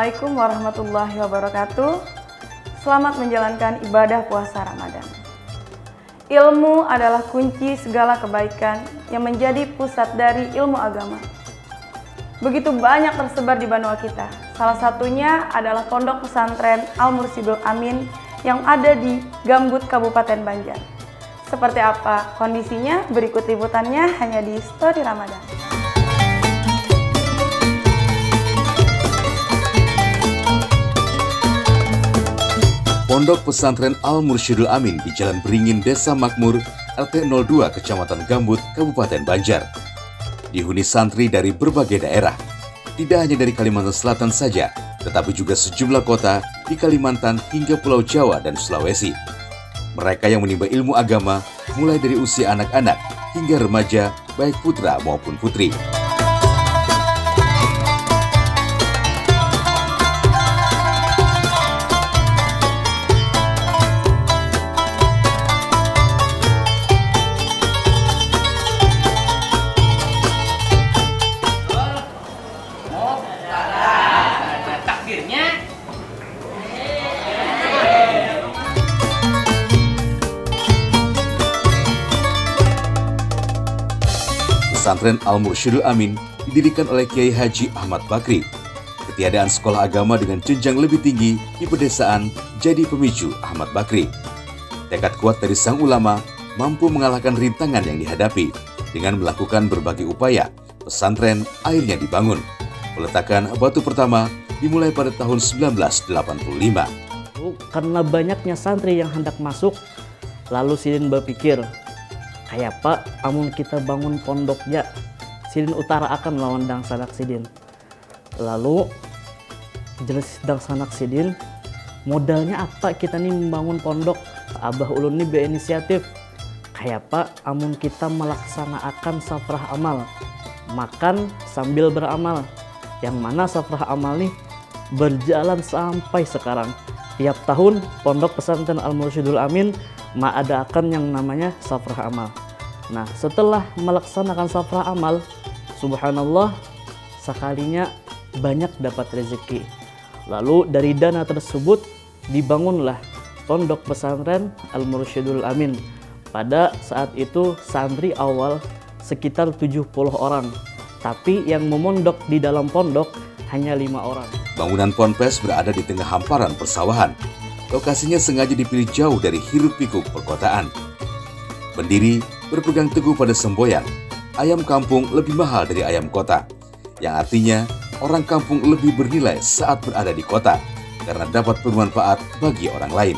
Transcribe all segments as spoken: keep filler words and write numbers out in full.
Assalamualaikum warahmatullahi wabarakatuh. Selamat menjalankan ibadah puasa Ramadan. Ilmu adalah kunci segala kebaikan yang menjadi pusat dari ilmu agama. Begitu banyak tersebar di benua kita. Salah satunya adalah Pondok Pesantren Al-Mursyidul Amin yang ada di Gambut, Kabupaten Banjar. Seperti apa kondisinya? Berikut liputannya hanya di Story Ramadan. Pondok Pesantren Al-Mursyidul Amin di Jalan Beringin, Desa Makmur, R T nol dua, Kecamatan Gambut, Kabupaten Banjar. Dihuni santri dari berbagai daerah, tidak hanya dari Kalimantan Selatan saja, tetapi juga sejumlah kota di Kalimantan hingga Pulau Jawa dan Sulawesi. Mereka yang menimba ilmu agama mulai dari usia anak-anak hingga remaja, baik putra maupun putri. Pesantren Al-Mursyidul Amin didirikan oleh Kiai Haji Ahmad Bakri. Ketiadaan sekolah agama dengan jenjang lebih tinggi di pedesaan jadi pemicu Ahmad Bakri. Tekad kuat dari sang ulama mampu mengalahkan rintangan yang dihadapi. Dengan melakukan berbagai upaya, pesantren akhirnya dibangun. Peletakan batu pertama dimulai pada tahun seribu sembilan ratus delapan puluh lima. Karena banyaknya santri yang hendak masuk, lalu Sidin berpikir, kayak Pak, amun kita bangun pondoknya, Sidin utara akan melawan Dang Sanak Sidin. Lalu jelas Dang Sanak Sidin, modalnya apa kita nih membangun pondok? Abah Ulun nih berinisiatif, kayak Pak, amun kita melaksanakan safrah amal, makan sambil beramal. Yang mana safrah amal nih berjalan sampai sekarang. Tiap tahun Pondok Pesantren Al-Mursyidul Amin mengadakan yang namanya safrah amal. Nah, setelah melaksanakan safrah amal, subhanallah, sekalinya banyak dapat rezeki. Lalu dari dana tersebut dibangunlah Pondok Pesantren Al-Mursyidul Amin. Pada saat itu santri awal sekitar tujuh puluh orang, tapi yang memondok di dalam pondok hanya lima orang. Bangunan ponpes berada di tengah hamparan persawahan. Lokasinya sengaja dipilih jauh dari hiruk-pikuk perkotaan. Pendiri berpegang teguh pada semboyan, ayam kampung lebih mahal dari ayam kota, yang artinya orang kampung lebih bernilai saat berada di kota karena dapat bermanfaat bagi orang lain.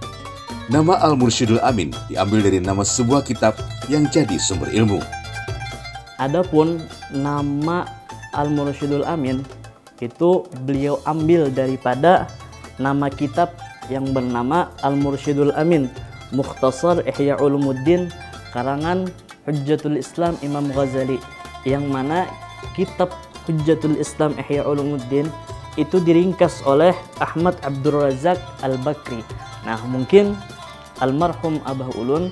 Nama Al-Mursyidul Amin diambil dari nama sebuah kitab yang jadi sumber ilmu. Adapun nama Al-Mursyidul Amin itu beliau ambil daripada nama kitab yang bernama Al-Mursyidul Amin, Mukhtasar Ihya Ulumuddin, karangan Hujjatul Islam Imam Ghazali, yang mana kitab Hujjatul Islam Ihya Ulumuddin itu diringkas oleh Ahmad Abdul Razak Al-Bakri. Nah, mungkin almarhum Abah Ulun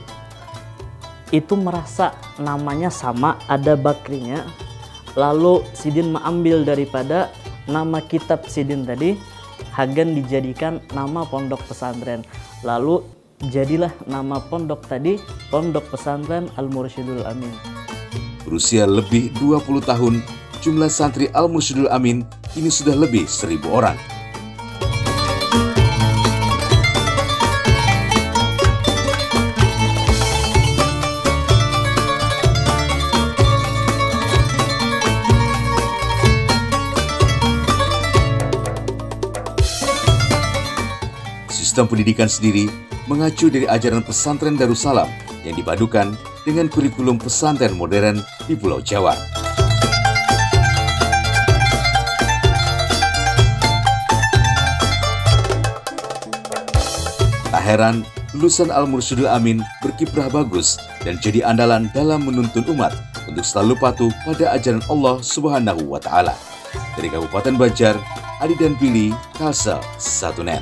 itu merasa namanya sama, ada Bakrinya, lalu Sidin mengambil daripada nama kitab Sidin tadi, Hagan dijadikan nama pondok pesantren. Lalu jadilah nama pondok tadi Pondok Pesantren Al-Mursyidul Amin. Berusia lebih dua puluh tahun, jumlah santri Al-Mursyidul Amin kini sudah lebih seribu orang. Sistem pendidikan sendiri mengacu dari ajaran pesantren Darussalam yang dipadukan dengan kurikulum pesantren modern di Pulau Jawa. Tak heran, lulusan Al-Mursyidul Amin berkiprah bagus dan jadi andalan dalam menuntun umat untuk selalu patuh pada ajaran Allah Subhanahu wa Ta'ala. Dari Kabupaten Banjar, Adi dan Billy, Kalsel, satu net.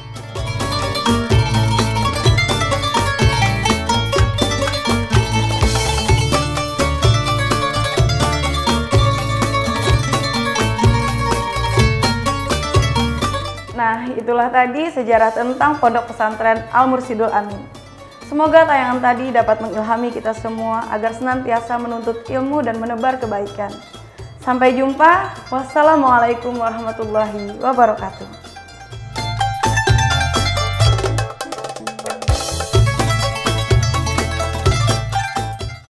itulah tadi sejarah tentang Pondok Pesantren Al-Mursyidul Amin. Semoga tayangan tadi dapat mengilhami kita semua agar senantiasa menuntut ilmu dan menebar kebaikan. Sampai jumpa. Wassalamualaikum warahmatullahi wabarakatuh.